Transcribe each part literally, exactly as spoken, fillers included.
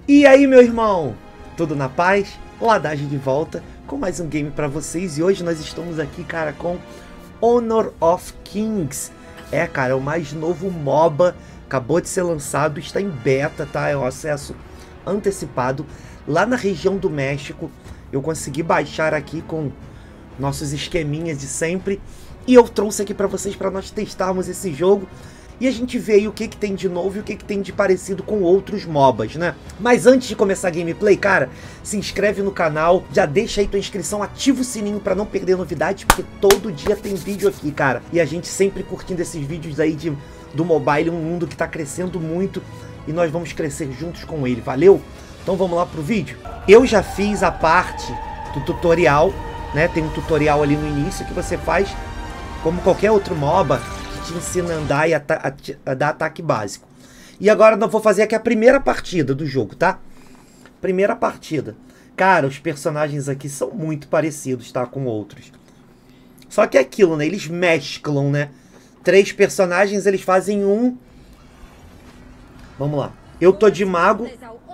E aí, meu irmão? Tudo na paz? Ladagem de volta com mais um game pra vocês. E hoje nós estamos aqui, cara, com Honor of Kings. É, cara, é o mais novo MOBA. Acabou de ser lançado, está em beta, tá? É um acesso antecipado lá na região do México. Eu consegui baixar aqui com nossos esqueminhas de sempre. E eu trouxe aqui pra vocês, pra nós testarmos esse jogo. E a gente vê aí o que, que tem de novo e o que, que tem de parecido com outros MOBAs, né? Mas antes de começar a gameplay, cara, se inscreve no canal, já deixa aí tua inscrição, ativa o sininho pra não perder novidades, porque todo dia tem vídeo aqui, cara. E a gente sempre curtindo esses vídeos aí de, do mobile, um mundo que tá crescendo muito e nós vamos crescer juntos com ele, valeu? Então vamos lá pro vídeo. Eu já fiz a parte do tutorial, né? Tem um tutorial ali no início que você faz como qualquer outro MOBA, te ensina a andar e a, a, a dar ataque básico. E agora eu vou fazer aqui a primeira partida do jogo, tá? Primeira partida. Cara, os personagens aqui são muito parecidos, tá? Com outros. Só que é aquilo, né? Eles mesclam, né? Três personagens, eles fazem um... Vamos lá. Eu tô de mago.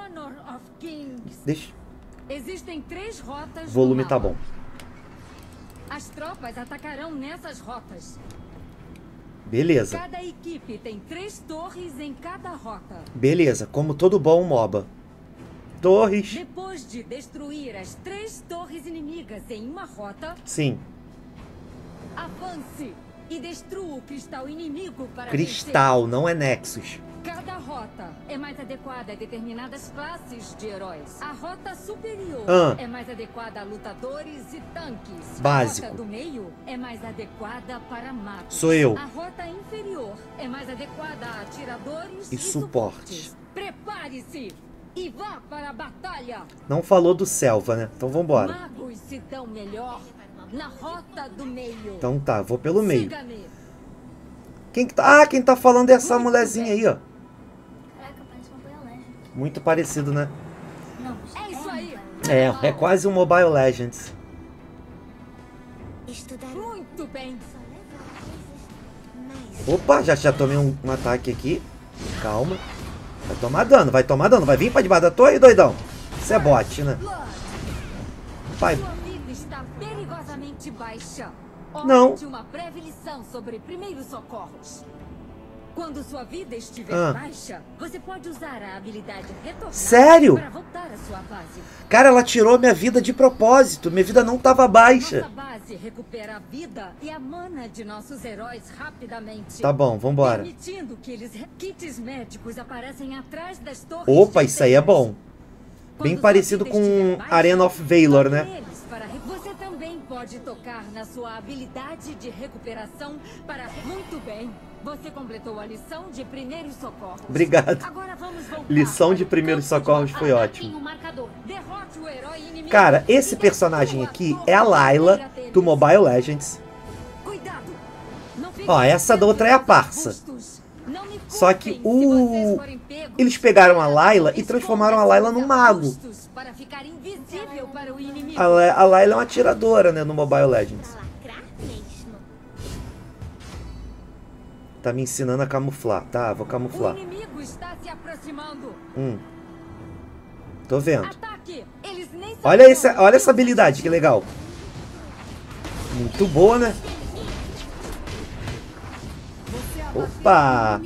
Deixa... Existem três rotas. O volume tá bom. As tropas atacarão nessas rotas. Beleza. Cada equipe tem três torres em cada rota. Beleza, como todo bom MOBA. Torres. Depois de destruir as três torres inimigas em uma rota... Sim. Avance e destrua o cristal inimigo para Cristal, vencer. não é Nexus. Cada rota é mais adequada a determinadas classes de heróis. A rota superior ah. é mais adequada a lutadores e tanques. Básico. A rota do meio é mais adequada para magos. Sou eu. A rota inferior é mais adequada a atiradores e, e suporte. Prepare-se e vá para a batalha. Não falou do Selva, né? Então vambora. Magos se dão melhor na rota do meio. Então tá, vou pelo meio. Quem que tá? Ah, quem tá falando é essa Muito mulherzinha bem. aí, ó. Muito parecido, né? É isso aí. É, é quase um Mobile Legends. Muito bem. Opa, já, já tomei um, um ataque aqui. Calma. Vai tomar dano, vai tomar dano. Vai vir pra debaixo da torre, doidão. Isso é bot, né? Pai. Sua vida está perigosamente baixa. Não. De uma breve lição sobre primeiros socorros. Quando sua vida estiver ah. baixa, você pode usar a habilidade retornar Sério? para voltar à sua base. Cara, ela tirou minha vida de propósito. Minha vida não estava baixa. Nossa base recupera a vida e a mana de nossos heróis rapidamente. Tá bom, vambora. Permitindo que eles kits médicos aparecem atrás das torres. Opa, isso aí é bom. Bem Quando parecido com baixa, Arena of Valor, né? Você também pode tocar na sua habilidade de recuperação para... Muito bem. Você completou a lição de primeiros socorros. Obrigado. Agora vamos voltar. Lição de primeiros socorros foi ótimo. Cara, esse personagem aqui é a Layla do Mobile Legends. Ó, essa da outra é a parça. Só que o... eles pegaram a Layla e transformaram a Layla num mago. A, La a Layla é uma atiradora, né, no Mobile Legends. Tá me ensinando a camuflar, tá? Vou camuflar. O inimigo está se aproximando. Hum. Tô vendo. Eles nem olha, esse, olha essa habilidade, que legal. Muito boa, né? Opa!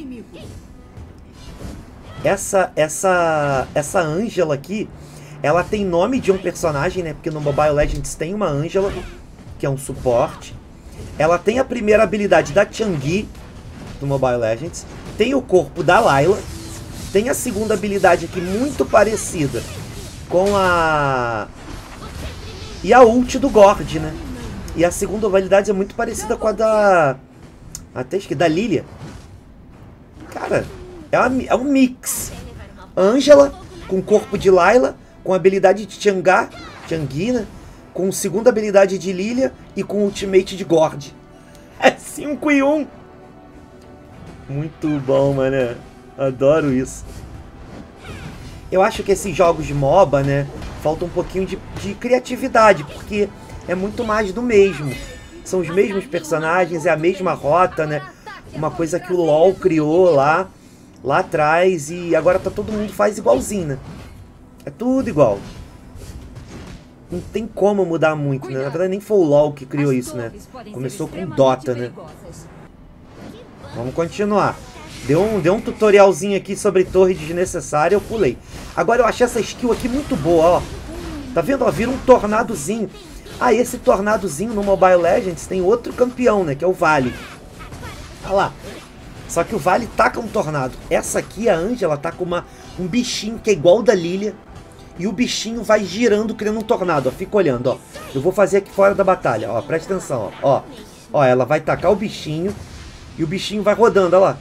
Essa, essa, essa Ângela aqui, ela tem nome de um personagem, né? Porque no Mobile Legends tem uma Ângela, que é um suporte. Ela tem a primeira habilidade da Chang'e, do Mobile Legends. Tem o corpo da Layla. Tem a segunda habilidade aqui, muito parecida com a... E a ult do Gord, né? E a segunda habilidade é muito parecida com a da... Até esqueci, da Lilia. Cara, é, uma, é um mix. Ângela, com corpo de Layla, com habilidade de Chang'e, Chang'e, né? Com segunda habilidade de Lilia e com ultimate de Gord. É cinco em um. Muito bom, mano. Adoro isso. Eu acho que esses jogos de MOBA, né, falta um pouquinho de, de criatividade, porque é muito mais do mesmo. São os mesmos personagens, é a mesma rota, né? Uma coisa que o LoL criou lá, lá atrás, e agora tá todo mundo faz igualzinho, né? É tudo igual. Não tem como mudar muito, né? Na verdade, nem foi o LoL que criou isso, né? Começou com Dota, né? Vamos continuar. Deu um, deu um tutorialzinho aqui sobre torre desnecessária, eu pulei. Agora eu achei essa skill aqui muito boa, ó. Tá vendo? Ó, vira um tornadozinho. Ah, esse tornadozinho no Mobile Legends tem outro campeão, né? Que é o Vale. Olha lá. Só que o Vale taca um tornado. Essa aqui, a Angela, tá com uma, um bichinho que é igual o da Lilia. E o bichinho vai girando, criando um tornado, ó. Fica olhando, ó. Eu vou fazer aqui fora da batalha, ó. Presta atenção, ó. Ó, ó, ela vai tacar o bichinho. E o bichinho vai rodando, ó lá.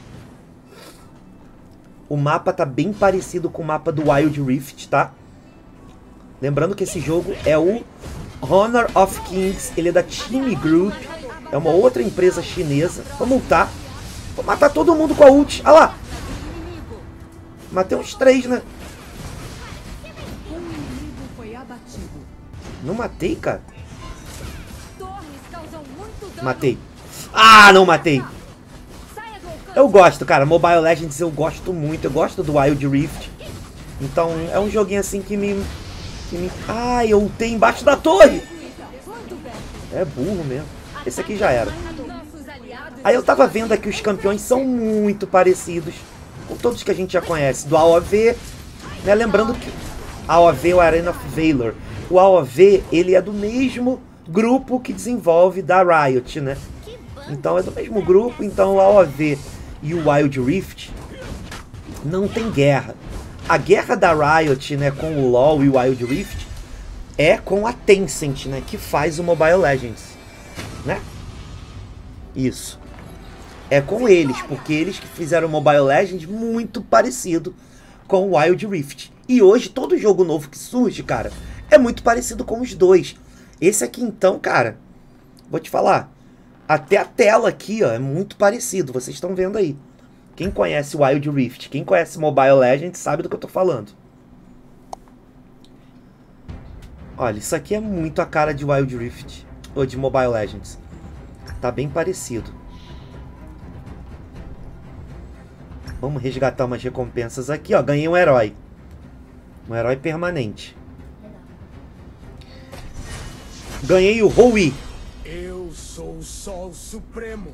O mapa tá bem parecido com o mapa do Wild Rift, tá? Lembrando que esse jogo é o Honor of Kings. Ele é da Team Group. É uma outra empresa chinesa. Vamos ultar. Vou matar todo mundo com a ult. Olha lá. Matei uns três, né? Não matei, cara. Matei. Ah, não matei. Eu gosto, cara. Mobile Legends eu gosto muito. Eu gosto do Wild Rift. Então é um joguinho assim que me... Que me... Ah, eu ultei embaixo da torre. É burro mesmo. Esse aqui já era. Aí eu tava vendo aqui os campeões são muito parecidos com todos que a gente já conhece. Do A O V, né? Lembrando que A O V é o Arena of Valor. O A O V, ele é do mesmo grupo que desenvolve da Riot, né? Então é do mesmo grupo, então o A O V e o Wild Rift não tem guerra. A guerra da Riot, né, com o LoL e o Wild Rift é com a Tencent, né, que faz o Mobile Legends, né? Isso. É com eles, porque eles que fizeram o Mobile Legends muito parecido com o Wild Rift. E hoje todo jogo novo que surge, cara, é muito parecido com os dois. Esse aqui então, cara, vou te falar, até a tela aqui, ó, é muito parecido, vocês estão vendo aí. Quem conhece o Wild Rift, quem conhece Mobile Legends sabe do que eu tô falando. Olha, isso aqui é muito a cara de Wild Rift, ou de Mobile Legends. Tá bem parecido. Vamos resgatar umas recompensas aqui, ó. Ganhei um herói. Um herói permanente. Ganhei o Rui. Eu sou o Sol Supremo.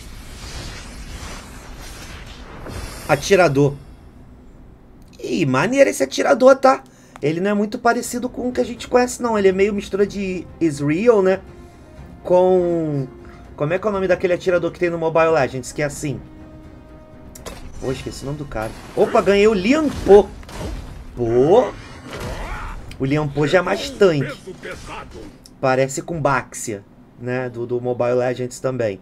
Atirador. Ih, maneiro esse atirador, tá? Ele não é muito parecido com o que a gente conhece, não. Ele é meio mistura de Ezreal, né? Com... Como é que é o nome daquele atirador que tem no Mobile Legends? Que é assim. Pô, esqueci o nome do cara. Opa, ganhei o Lian Po. Pô. O Lian Po já é mais tanque. Parece com Baxia, né? Do, do Mobile Legends também.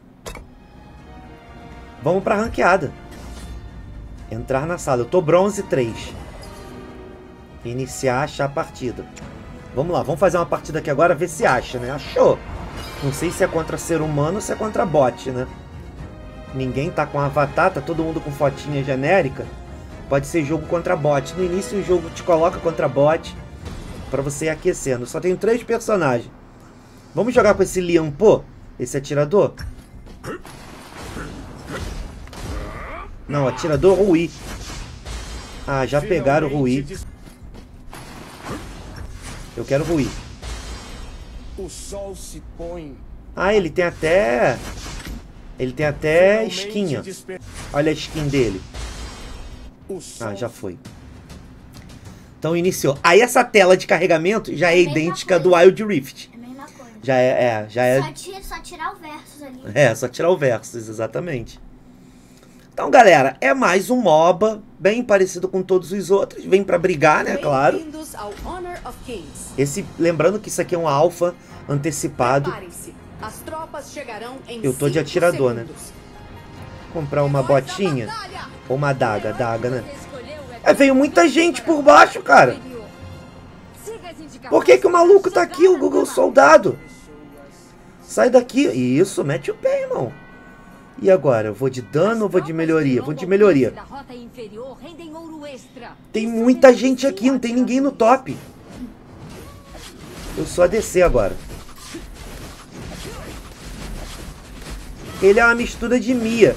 Vamos pra ranqueada. Entrar na sala. Eu tô bronze três. Iniciar, achar a partida. Vamos lá, vamos fazer uma partida aqui agora, ver se acha, né? Achou. Não sei se é contra ser humano ou se é contra bot, né? Ninguém tá com avatar, tá todo mundo com fotinha genérica. Pode ser jogo contra bot. No início o jogo te coloca contra bot pra você ir aquecendo. Só tenho três personagens. Vamos jogar com esse Lian Po? Esse atirador? Não, atirador Rui. Ah, já pegaram o Rui. Eu quero Rui. O sol se põe. Ah, ele tem até... Ele tem até skin, ó. Olha a skin dele. Ah, já foi. Então iniciou. Aí essa tela de carregamento já é, é idêntica do Wild Rift. É a mesma coisa. Já é, é, já é... Só, tira, só tirar o versus ali. É, só tirar o versus, exatamente. Então, galera, é mais um MOBA, bem parecido com todos os outros. Vem pra brigar, né, claro. Bem-vindos ao Honor of Kings. Esse, lembrando que isso aqui é um alfa antecipado. Preparem-se. As tropas chegarão em Eu tô de atirador, né? segundos. Comprar uma botinha ou uma adaga, adaga, né? É, veio muita gente por baixo, cara. Por que que o maluco tá aqui, o Google Soldado? Sai daqui. Isso, mete o pé, irmão. E agora? Eu vou de dano ou vou de melhoria? Vou de melhoria. Tem muita gente aqui, não tem ninguém no top. Eu só descer agora. Ele é uma mistura de Mia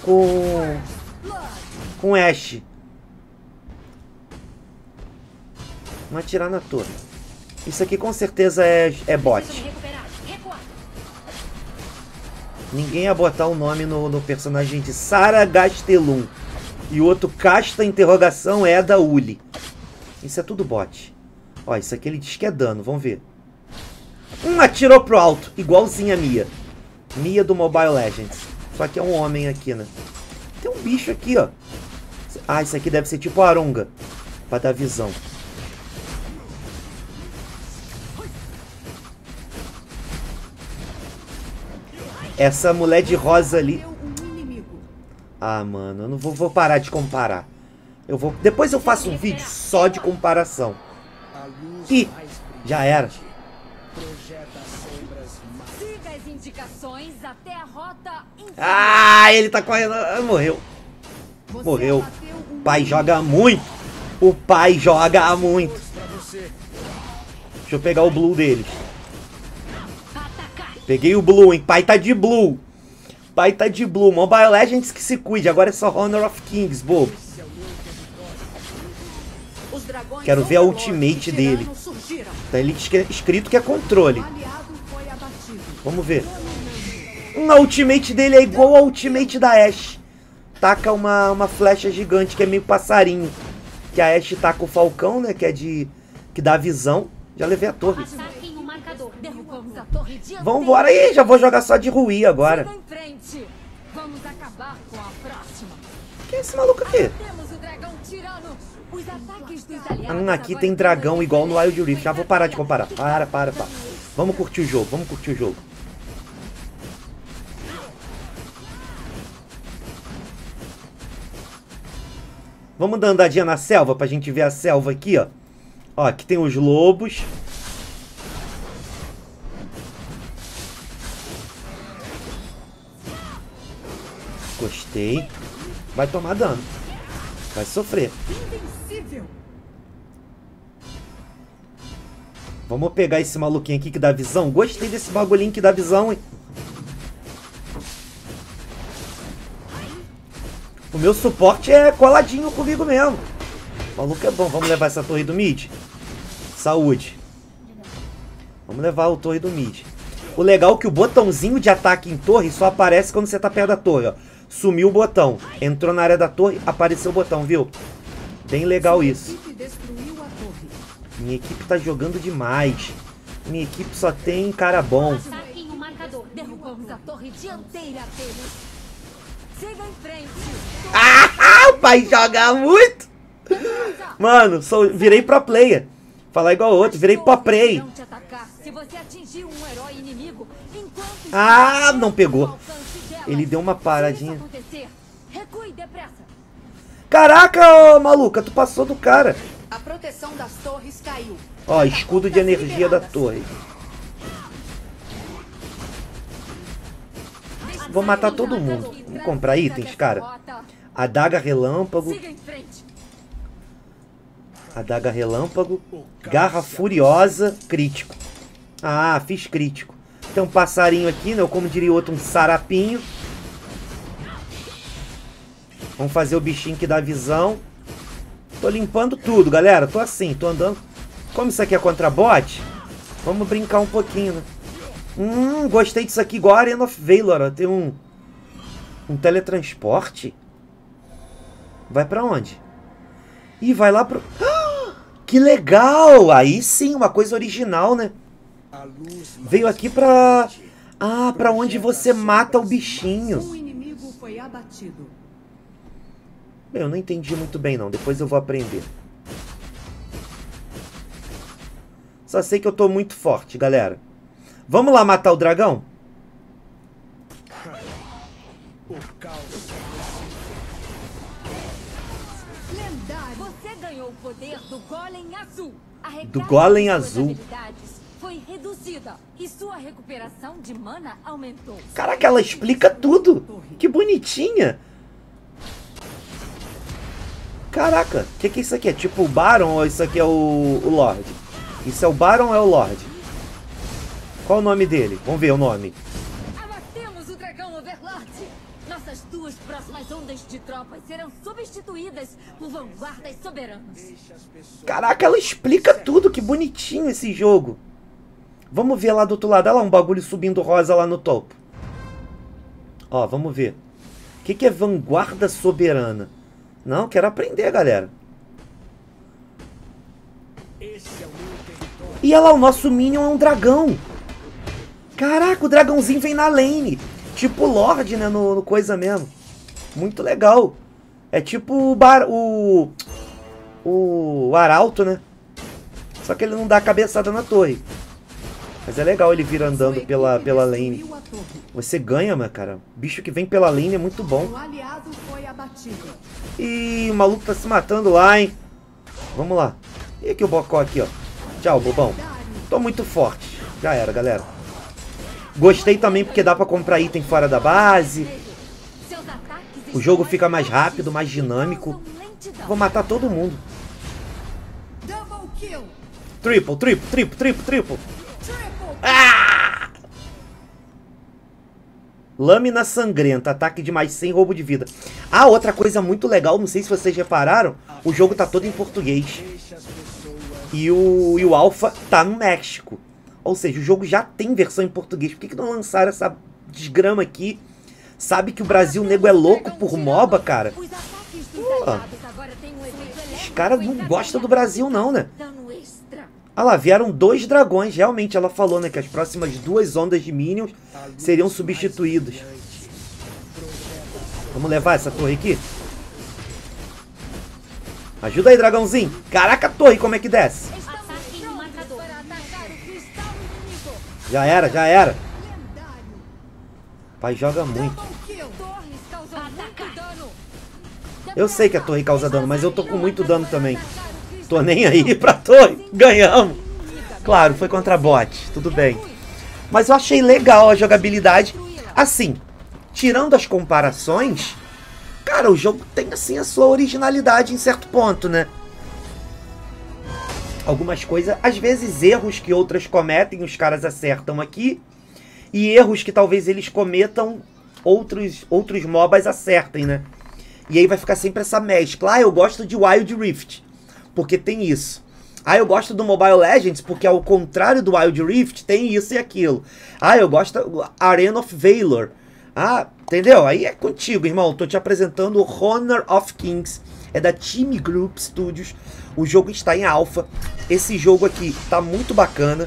com com Ashe. Vamos atirar na torre. Isso aqui com certeza é, é bot. Ninguém ia botar o nome no, no personagem de Sara Gastelum. E o outro casta interrogação é da Uli. Isso é tudo bot. Ó, isso aqui ele diz que é dano, vamos ver. Hum, atirou pro alto, igualzinho a Mia. Mia do Mobile Legends. Só que é um homem aqui, né? Tem um bicho aqui, ó. Ah, isso aqui deve ser tipo a Aronga. Pra dar visão. Essa mulher de rosa ali. Ah, mano, eu não vou, vou parar de comparar. Eu vou. Depois eu faço um vídeo só de comparação. Ih, já era. Siga as indicações até a rota. Ah, ele tá correndo. Ah, morreu. Morreu. O pai joga muito. O pai joga muito. Deixa eu pegar o blue deles. Peguei o blue, hein? Pai tá de blue. Pai tá de blue. Mobile Legends que se cuide. Agora é só Honor of Kings, bobo. Quero ver a ultimate dele. Tá ali escrito que é controle. Vamos ver. A ultimate dele é igual a ultimate da Ashe. Taca uma, uma flecha gigante que é meio passarinho. Que a Ashe taca o falcão, né? Que é de... que dá visão. Já levei a torre. Vambora aí, já vou jogar só de Rui agora. Vamos acabar com a próxima. Quem é esse maluco aqui? Temos o dragão tirano. Os ataques dos aliados. Hum, aqui tem dragão igual no Wild Rift. Já vou parar de comparar. Para, para, para. Vamos curtir o jogo, vamos curtir o jogo. Vamos dar andadinha na selva pra gente ver a selva aqui, ó. Ó, aqui tem os lobos. Gostei. Vai tomar dano. Vai sofrer. Vamos pegar esse maluquinho aqui que dá visão. Gostei desse bagulhinho que dá visão, hein? O meu suporte é coladinho comigo mesmo. O maluco é bom. Vamos levar essa torre do mid? Saúde. Vamos levar o torre do mid. O legal é que o botãozinho de ataque em torre só aparece quando você tá perto da torre, ó. Sumiu o botão. Entrou na área da torre, apareceu o botão, viu? Bem legal isso. Minha equipe tá jogando demais. Minha equipe só tem cara bom. Derrubamos a torre dianteira deles. Siga em frente. Ah, o pai joga muito. Mano, sou, virei pro player. Falar igual o outro, virei pro play. Se você atingir um herói inimigo, enquanto ah, não pegou. Ele deu uma paradinha. Recue depressa. Caraca, ô, maluca, tu passou do cara. A proteção das torres caiu. Ó, escudo de energia da torre. Vou matar todo mundo. Vamos comprar itens, cara. Adaga relâmpago. Adaga relâmpago. Garra furiosa. Crítico. Ah, fiz crítico. Tem um passarinho aqui, né? Ou como diria outro, um sarapinho. Vamos fazer o bichinho que dá visão. Tô limpando tudo, galera. Tô assim, tô andando. Como isso aqui é contra bot, vamos brincar um pouquinho, né? Hum, gostei disso aqui, igual a Arena of Valor, ó. Tem um... Um teletransporte. Vai pra onde? Ih, vai lá pro... Ah, que legal! Aí sim, uma coisa original, né? Veio aqui pra... Ah, pra onde você mata o bichinho. Um inimigo foi abatido. Bem, eu não entendi muito bem, não. Depois eu vou aprender. Só sei que eu tô muito forte, galera. Vamos lá matar o dragão? Você ganhou o poder do Golem Azul. A Do Golem recarga de suas Azul. habilidades foi reduzida e sua recuperação de mana aumentou. Caraca, ela explica tudo. Que bonitinha. Caraca, o que, que é isso aqui? É tipo o Baron ou isso aqui é o, o Lorde? Isso é o Baron ou é o Lorde? Qual o nome dele? Vamos ver o nome. Abatemos o dragão Overlord. Nossas duas próximas ondas rotas de tropas serão substituídas por vanguardas soberanas. Caraca, ela explica tudo, que bonitinho esse jogo. Vamos ver lá do outro lado, olha lá um bagulho subindo rosa lá no topo. Ó, vamos ver. O que, que é vanguarda soberana? Não, quero aprender, galera. E olha lá, o nosso Minion é um dragão. Caraca, o dragãozinho vem na lane. Tipo Lorde, né, no, no coisa mesmo. Muito legal. É tipo o, bar, o, o Arauto, né? Só que ele não dá a cabeçada na torre. Mas é legal ele vir andando pela, pela lane. Você ganha, mano, cara. Bicho que vem pela lane é muito bom. Um aliado foi abatido. Ih, o maluco tá se matando lá, hein? Vamos lá. E aqui o Bocó aqui, ó. Tchau, bobão. Tô muito forte. Já era, galera. Gostei também porque dá pra comprar item fora da base. O jogo fica mais rápido, mais dinâmico. Vou matar todo mundo. Triple, triple, triple, triple, triple. Ah! Lâmina sangrenta, ataque de mais cem, roubo de vida. Ah, outra coisa muito legal, não sei se vocês repararam, o jogo tá todo em português. E o, e o Alpha tá no México. Ou seja, o jogo já tem versão em português. Por que, que não lançaram essa desgrama aqui? Sabe que o Brasil, o nego, é louco por MOBA, cara? Pô, os caras não gostam do Brasil, não, né? Ah lá, vieram dois dragões. Realmente, ela falou, né, que as próximas duas ondas de Minions seriam substituídas. Vamos levar essa torre aqui? Ajuda aí, dragãozinho. Caraca, a torre, como é que desce? Já era, já era. Pai joga muito. Eu sei que a torre causa dano, mas eu tô com muito dano também. Tô nem aí pra torre. Ganhamos. Claro, foi contra bot. Tudo bem. Mas eu achei legal a jogabilidade. Assim, tirando as comparações, cara, o jogo tem assim a sua originalidade em certo ponto, né? Algumas coisas, às vezes erros que outras cometem, os caras acertam aqui. E erros que talvez eles cometam, outros, outros MOBAs acertem, né? E aí vai ficar sempre essa mescla. Ah, eu gosto de Wild Rift, porque tem isso. Ah, eu gosto do Mobile Legends, porque ao contrário do Wild Rift, tem isso e aquilo. Ah, eu gosto do Arena of Valor. Ah, entendeu? Aí é contigo, irmão. Tô te apresentando o Honor of Kings. É da Team Group Studios. O jogo está em alpha. Esse jogo aqui tá muito bacana.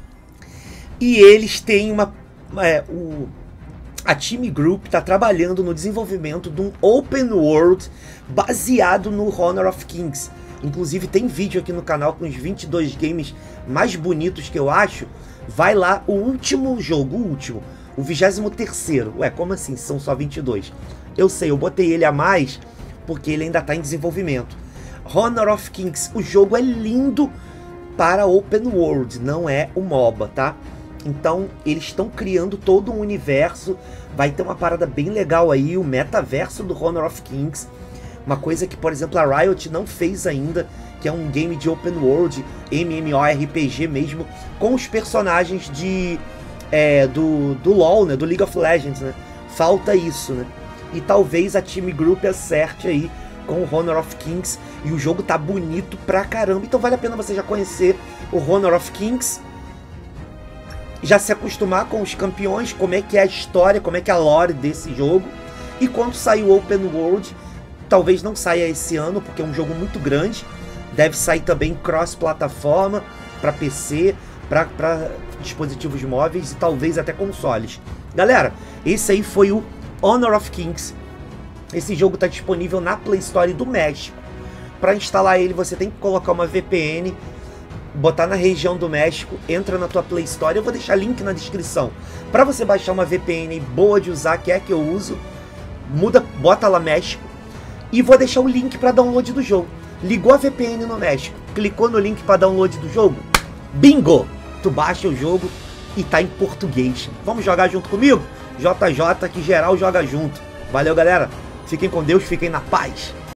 E eles têm uma... É, o, a Team Group está trabalhando no desenvolvimento de um open world baseado no Honor of Kings. Inclusive tem vídeo aqui no canal com os vinte e dois games mais bonitos que eu acho. Vai lá, o último jogo, o último, o vigésimo terceiro. Ué, como assim? São só vinte e dois. Eu sei, eu botei ele a mais porque ele ainda está em desenvolvimento. Honor of Kings, o jogo é lindo para open world, não é o MOBA, tá? Então eles estão criando todo um universo. Vai ter uma parada bem legal aí, o metaverso do Honor of Kings. Uma coisa que, por exemplo, a Riot não fez ainda, que é um game de open world, MMORPG mesmo, com os personagens de, é, do, do LoL, né, do League of Legends, né? Falta isso, né? E talvez a Team Group acerte aí com o Honor of Kings. E o jogo tá bonito pra caramba. Então vale a pena você já conhecer o Honor of Kings, já se acostumar com os campeões, como é que é a história, como é que é a lore desse jogo. E quando sair o Open World, talvez não saia esse ano, porque é um jogo muito grande. Deve sair também cross-plataforma, para P C, para dispositivos móveis e talvez até consoles. Galera, esse aí foi o Honor of Kings. Esse jogo está disponível na Play Store do México. Para instalar ele, você tem que colocar uma V P N, botar na região do México, entra na tua Play Store. Eu vou deixar link na descrição. Para você baixar uma V P N boa de usar, que é a que eu uso, muda, bota lá México. E vou deixar o link para download do jogo. Ligou a V P N no México, clicou no link para download do jogo, bingo! Tu baixa o jogo e tá em português. Vamos jogar junto comigo? J J, que geral joga junto. Valeu, galera. Fiquem com Deus, fiquem na paz.